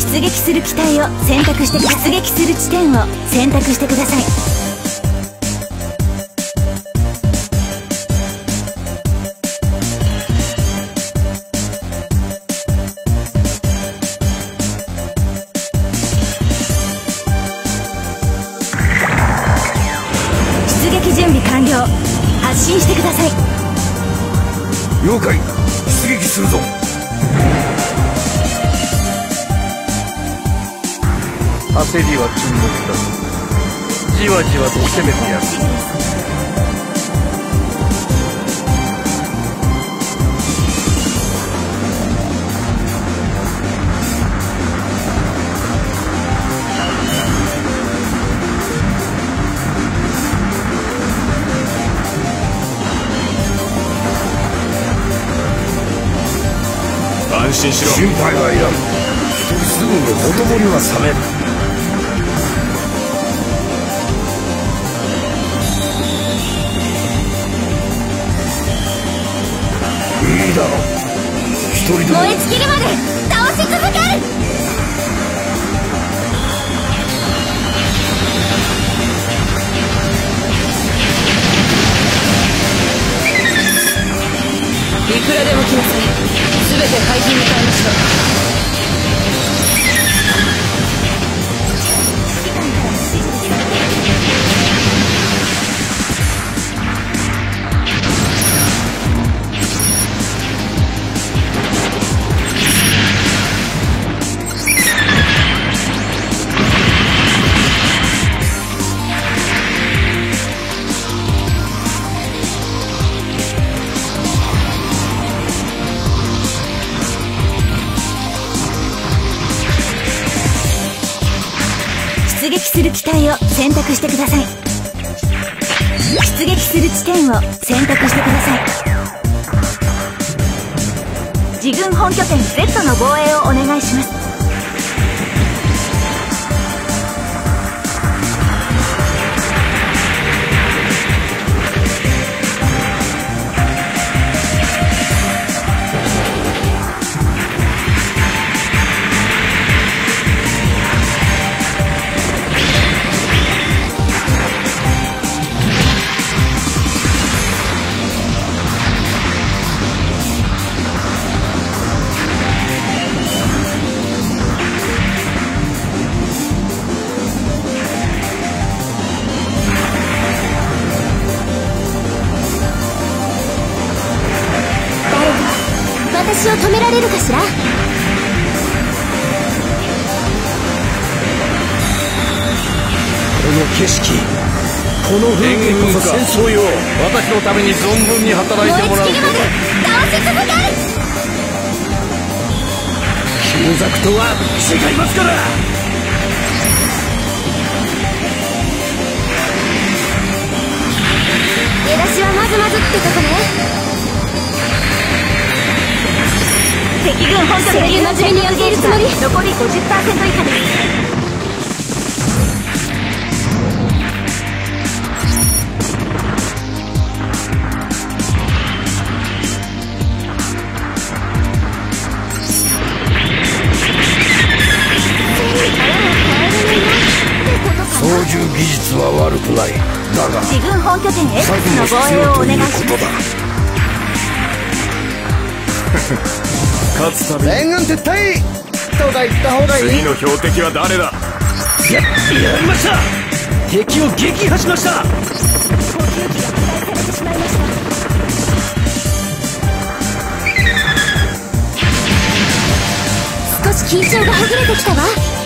出撃する機体を選択して出撃する地点を選択してください。出撃準備完了。発進してください。 了解。出撃するぞ。焦りは沈黙だ。じわじわと攻めてやる。 安心しろ。 心配はいらん。すぐにほとぼりは冷める。いいだろう。一人でも燃え尽きるまで倒し続ける。いくらでも来なさい。全て廃品に変えました。出撃する機体を選択してください。出撃する地点を選択してください。自軍本拠点 Z の防衛をお願いします。私を止められるかしら。この景色、この風景こそ戦争よ。私のために存分に働いてもらう。 燃え尽きるまで倒し続ける。 旧ザクとは違いますから。 出だしはまずまずってとこね。敵軍本拠点の全力ゲージが残り 50% 以下です。 操縦技術は悪くない。だが自軍本拠点 X の防衛をお願いします。 勝つために全軍撤退とか言った方がいい。 次の標的は誰だ。 やりました。敵を撃破しました。 航空機が破壊されてしまいました。少し緊張がほぐれてきたわ。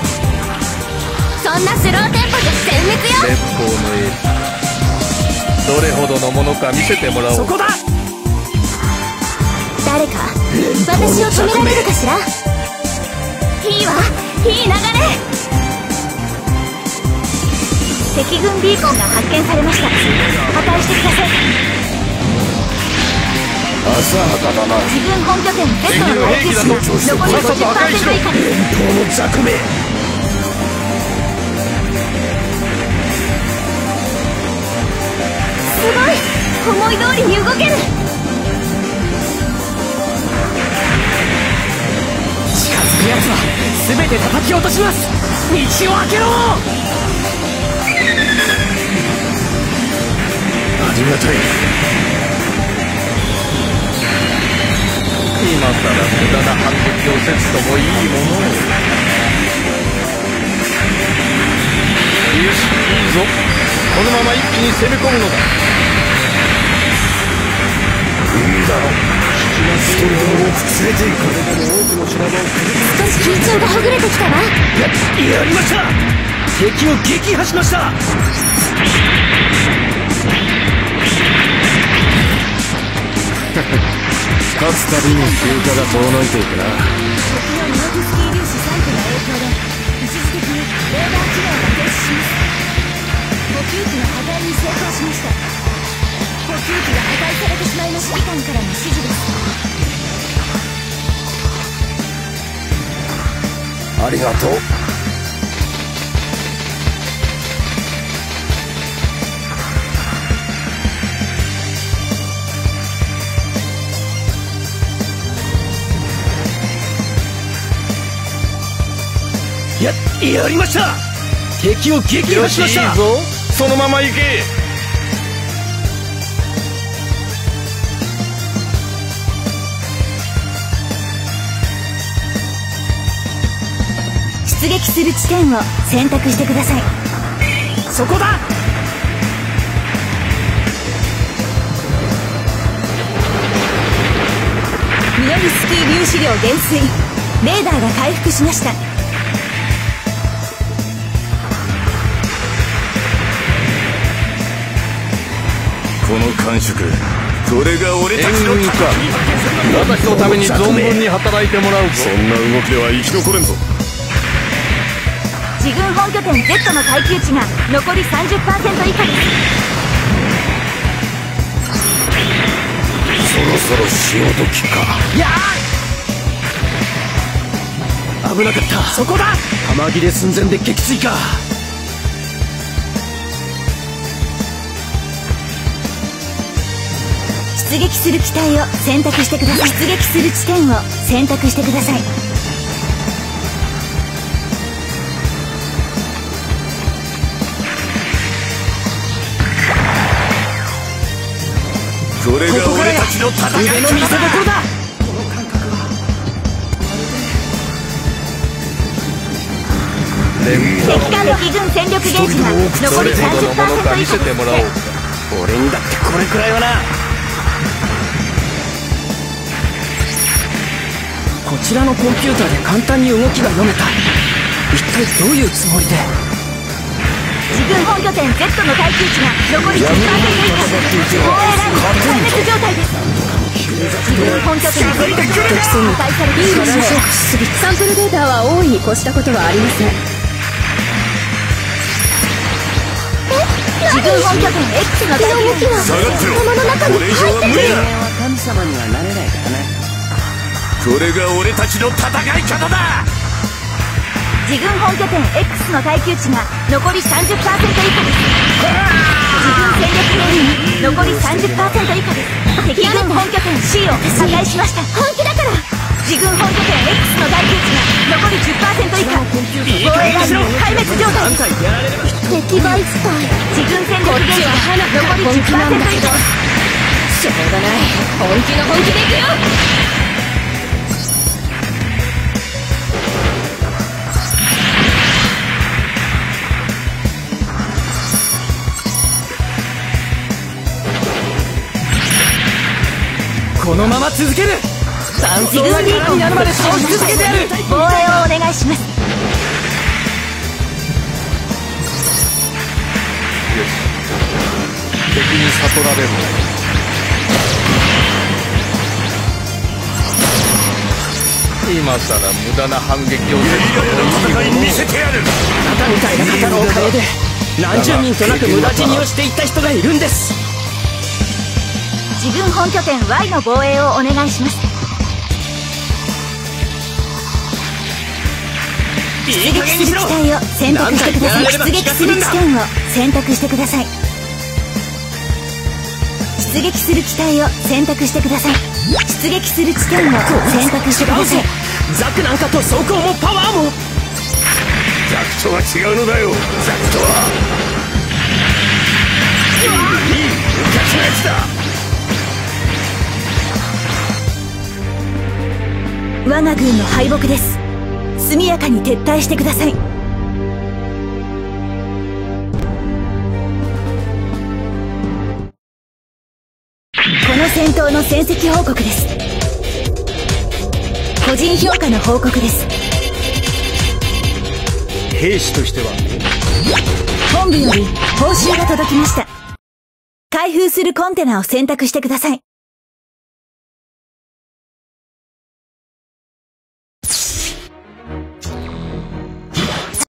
そんなスローテンポじゃ全滅よ。 鉄砲の絵、どれほどのものか見せてもらおう。 そこだ。 誰か私を止められるかしら。いいわ、いい流れ。敵軍ビーコンが発見されました。破壊してください。 浅はかだな。 自軍本拠点 Z の大決心残り 50% 以下です。 連邦のザクめ。 すごい、思い通りに動ける。 近づくやつは全て叩き落とします。道を開けろ。 ありがたい。 今さら無駄な反撃をせずともいいものを。よし、いいぞ。このまま一気に攻め込むのだ。 いいだろう。一人でも多く連れていく。 少し緊張がほぐれてきたわ。 やりました。敵を撃破しました。 勝つたびに休暇が遠のいていくな。 敵のミノフスキー粒子散布の影響で一時的にレーダー機能が停止します。補給機の破壊に成功しました。補給機が破壊されてしまいました。指揮官からの指示です。 ありがとう。 やりました。敵を撃破しました。 いいぞ。そのまま行け。 出撃する地点を選択してください。 そこだ。 ミノフスキー粒子量減衰。レーダーが回復しました。 この感触、これが俺たちの援軍か。私のために存分に働いてもらうぞ。 そんな動きでは生き残れんぞ。 自軍本拠点 Z の耐久値が残り 30% 以下です。 そろそろ潮時か。 危なかった。そこだ。弾切れ寸前で撃墜か。 出撃する機体を選択してください。出撃する地点を選択してください。 これが俺たちの戦い腕の見せ所だ。 敵軍戦力ゲージが残り 30% 以下見せてもらおうか。 俺にだってこれくらいはな。こちらのコンピューターで簡単に動きが読めた。一体どういうつもりで。 自軍本拠点 Z の耐久値が残り 10% 以下。防衛ライン壊滅状態です。自軍本拠点 Z の敵戦に破壊されてしまいました。 サンプルデータは大いに越したことはありません。 自軍本拠点 X の耐久値が下がってろ。 頭の中にこれ以上は無理だ。 神様にはなれないからな。 これが俺たちの戦い方だ。 自軍本拠点 X の耐久値が残り 30% 以下です。自軍戦力兵員残り 30% 以下です。敵軍本拠点 C を破壊しました。本気だから。自軍本拠点 X の耐久値が残り 10% 以下。防衛ライン壊滅状態です。 敵バイスパイ。 自軍戦力ゲージが残り 10% 以下。 しょうがない。本気の本気でいくよ。 このまま続ける。 自軍リークをなるまで倒し続けてやる。 防衛をお願いします。 敵に悟られる。今さら無駄な反撃をせずともいいものを。 見せてやる。 あなたみたいな方のおかげで何十人となく無駄死にをしていった人がいるんです。 自軍本拠点 Y の防衛をお願いします。出撃する機体を選択してください。出撃する地点を選択してください。出撃する機体を選択してください。出撃する地点を選択してください。 ザクなんかと走行もパワーも。 ザクとは違うのだよ。ザクとはいい昔のやつだ。 我が軍の敗北です。速やかに撤退してください。この戦闘の戦績報告です。個人評価の報告です。 兵士としては本部より報酬が届きました。開封するコンテナを選択してください。